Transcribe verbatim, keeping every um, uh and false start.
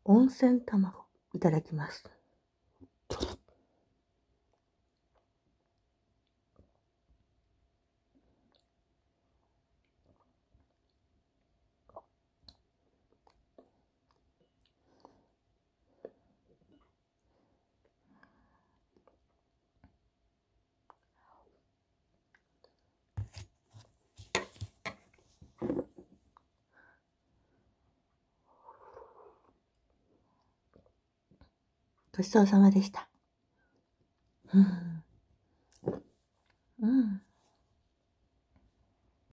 温泉卵いただきます。ごちそうさまでした。うん